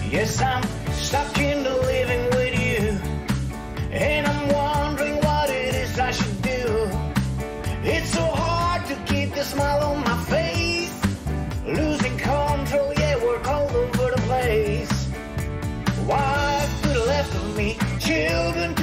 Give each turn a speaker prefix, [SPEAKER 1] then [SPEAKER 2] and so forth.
[SPEAKER 1] Yes, I'm stuck into living with you, and I'm wondering what it is I should do. It's so hard to keep the smile on my face, losing control, yeah, we're all over the place. Wife to the left of me, children